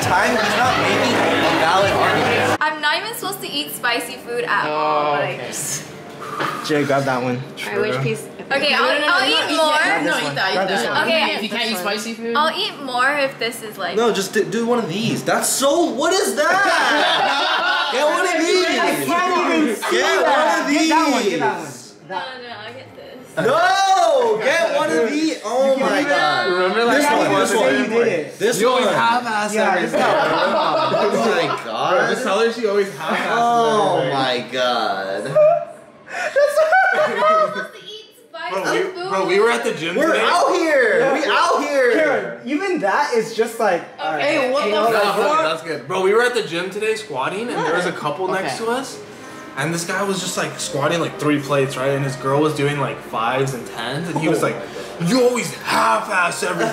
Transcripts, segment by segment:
time, he's not making a valid argument. I'm not even supposed to eat spicy food at all. Like, Jay, grab that one. Alright, which piece? okay, I'll eat more. No, eat that. Okay, if you can't eat spicy food, I'll eat more if this is like. No, just do one of these. That's so. What is that? Get one of these. I can't even see that. Get that one. Get that one. No, I get this. No, get one of these. Oh my god. remember like This one. You did it. This you always one. half-ass everything. Oh my god. Just tell her she always half-ass Oh everything. my god. I'm supposed to eat spicy food. Bro, we were at the gym We're today. out here. Yeah. We out here. Karen, even that is just like. alright. Hey, what the You know, fuck? like, That's good. Bro, we were at the gym today squatting, and there was a couple next to us. And this guy was just like squatting like 3 plates, right? And his girl was doing like 5s and 10s, and he was like, "You always half-ass everything."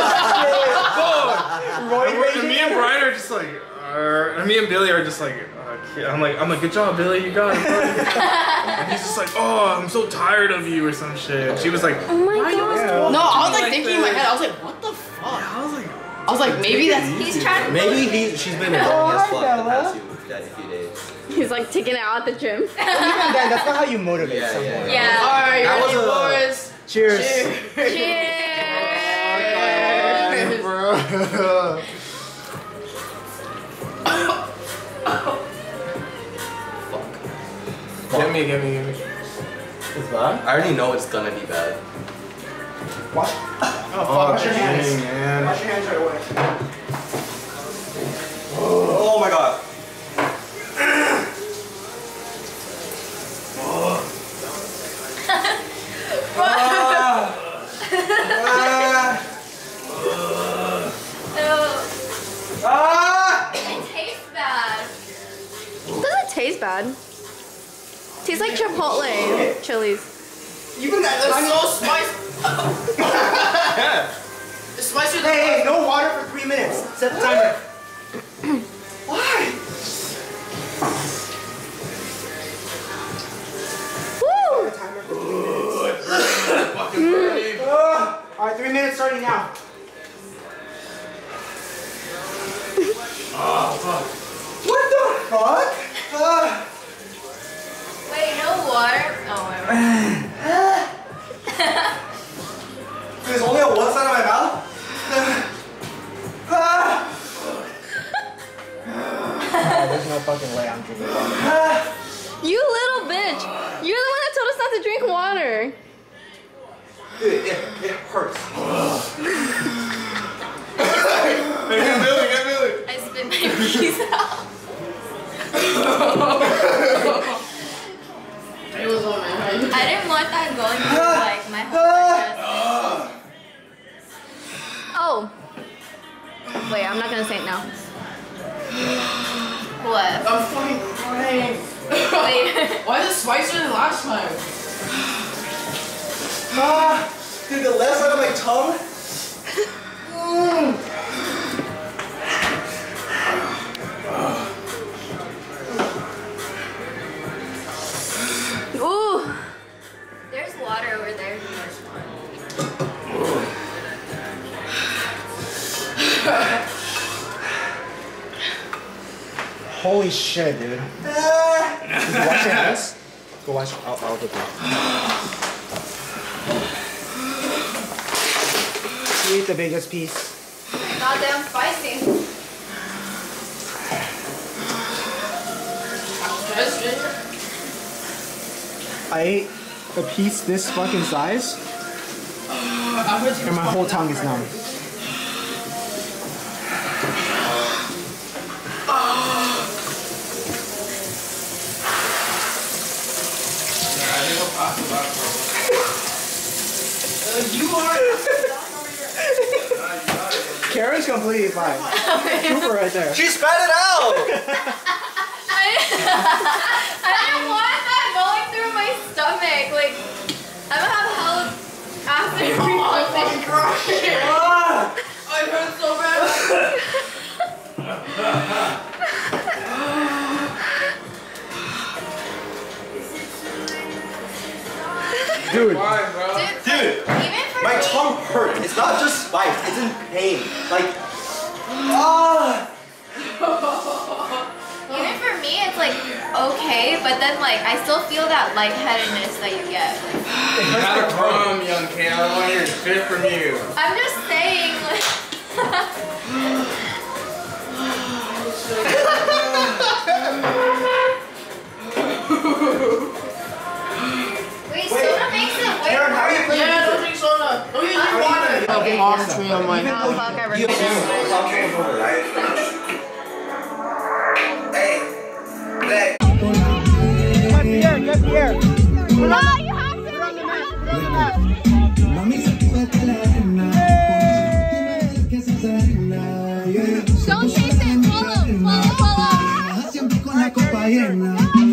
And me and Brian are just like, and me and Billy are just like, I'm like, good job, Billy, you got it. And he's just like, "Oh, I'm so tired of you," or some shit. And she was like, Oh my god. No, I was like thinking in my head, I was like, what the fuck? I was like, maybe that's He's trying to. Maybe she's been annoying as fuck the past few days. He's like taking it out at the gym. Even then, that's not how you motivate Yeah, someone. yeah. Yeah. Alright, That ready, was a- boys? Cheers. Cheers. bro. Give me. It's bad? I already know it's gonna be bad. Wash. Wash your hands. man. Wash your hands right away. Oh my god. It tastes bad. It doesn't taste bad. Tastes like Chipotle chilies. Even that. It's so spicy. It's spicier than Hey, no water for 3 minutes. Set the timer. Why? Woo! Set the timer for 3 minutes. Alright, 3 minutes starting now. What the fuck? Wait, no water? Oh, wait. There's only on one side of my mouth? There's no fucking way I'm drinking water. You little bitch! You're the one that told us not to drink water. Dude, it hurts. Get Billy. I spit my peas out. It was on my head. I didn't want that going through like my whole digestion. Oh. Wait, I'm not gonna say it now. What? I'm fucking crying. Wait. Why is it spicier than last time? Dude, the left side of my tongue. Ooh. There's water over there. Holy shit, dude. Wash your hands. Go wash. I'll get that. You eat the biggest piece. Goddamn spicy. I ate a piece this fucking size, and my whole tongue is numb. Karen's completely fine. Trooper right there. She spat it out! I didn't want that going through my stomach. Like, I'm gonna have hell acid reflux. I hurt so bad. Dude. Dude, Even for my me, tongue hurts. It's not just spice, it's in pain. Like, like okay, but then like I still feel that lightheadedness that you get. Gotta come, young Kay. I don't want to hear shit from you. I'm just saying, like. Wait, soda makes it way worse. Yeah, don't drink soda. Don't even drink water. Okay, honestly, I'm like, Oh fuck, I regret it. Get Pierre. No, you have to. Don't chase it. Follow. Siempre con la copa llena.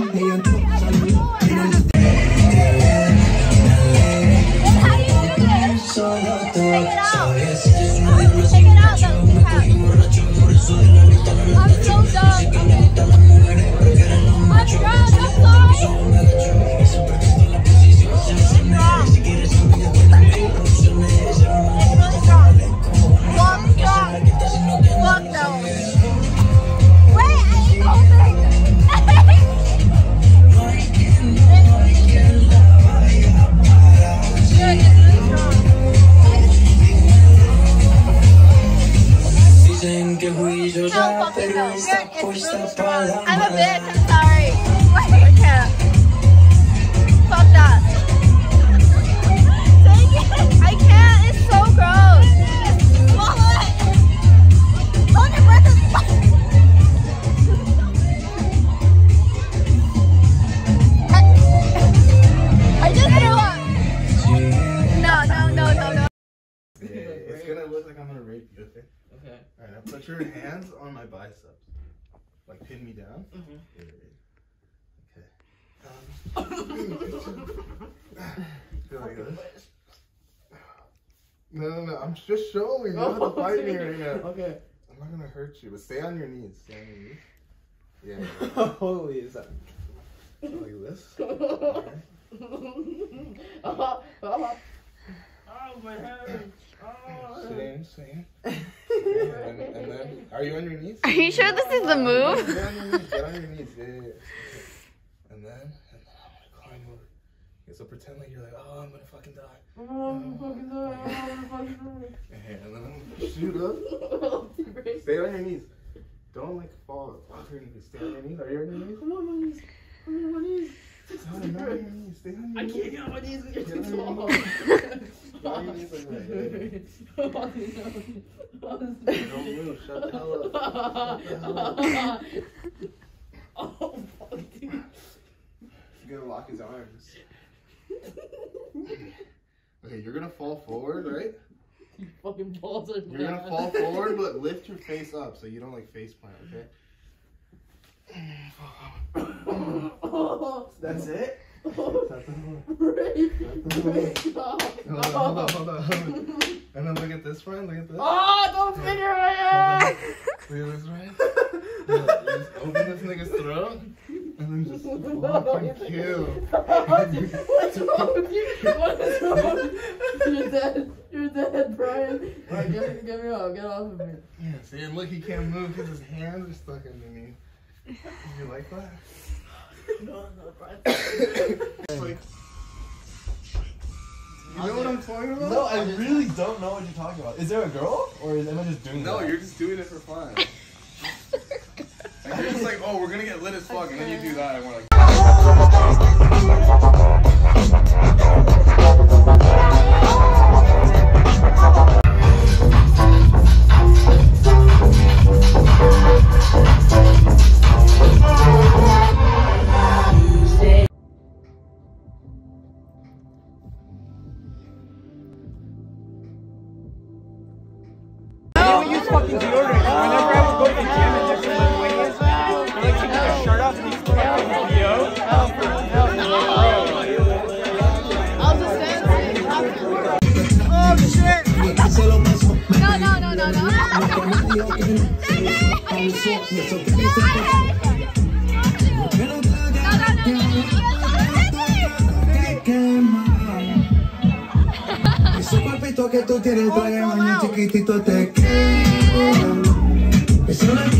I'm a bitch, I'm sorry. I can't. Fuck that. Dang it. I can't, it's so gross. Swallow it. Hold your breath I just threw up. No. It's gonna look like I'm gonna rape you, okay? Okay. Alright, now put your hands on my biceps. Like pin me down. Go like this. No, I'm just showing you. Don't have to fight me right now. Okay. I'm not gonna hurt you, but stay on your knees. Stay on your knees. Yeah. Holy is that? Like this. Oh, my head. Oh. Stay in. And then, are you on your knees? Are you sure this is the move? Get on your knees. Get on your knees. Yeah. And then I'm gonna climb over. Okay, so pretend like you're like, oh, I'm gonna fucking die. I'm fucking dying. I'm fucking dying. And then I'm gonna shoot up. Stay on your knees. Don't like fall off your knees. Stay on your knees. Are you on your knees? I'm on my knees. I'm on my knees. No, not on your knees. Stay on your I knees. can't get on my knees when you're Get too on tall. your knees. Get on your knees like that. Don't move. Shut the hell up. Shut the hell up. Oh, fuck, dude. He's gonna lock his arms. Okay, you're gonna fall forward, right? You fucking balls are You're gonna fall forward, but lift your face up so you don't like face plant, okay? That's it? Hold on. And then look at this friend, look at this. Oh, don't finger my ass! Look at this friend. Just open this nigga's throat and then just fucking kill. What's wrong with you? What is wrong? You're dead. You're dead, Brian. Alright, get me off. Get off of me. Yeah, see, and look, he can't move because his hands are stuck underneath. You like that? No, Brian. Like, you know what I'm talking about? No, I really don't know what you're talking about. Is there a girl? Or am I just doing No, that? you're just doing it for fun. Like, you're just like, oh, we're gonna get lit as fuck, and then you do that, and we're like... Fucking deodorant. Whenever I would go to the gym and different Lithuanians, they like taking their shirt off and they still have the video. I'll just dance. Oh shit! Ese cuerpito que tú tienes, trae mañana chiquitito te queda.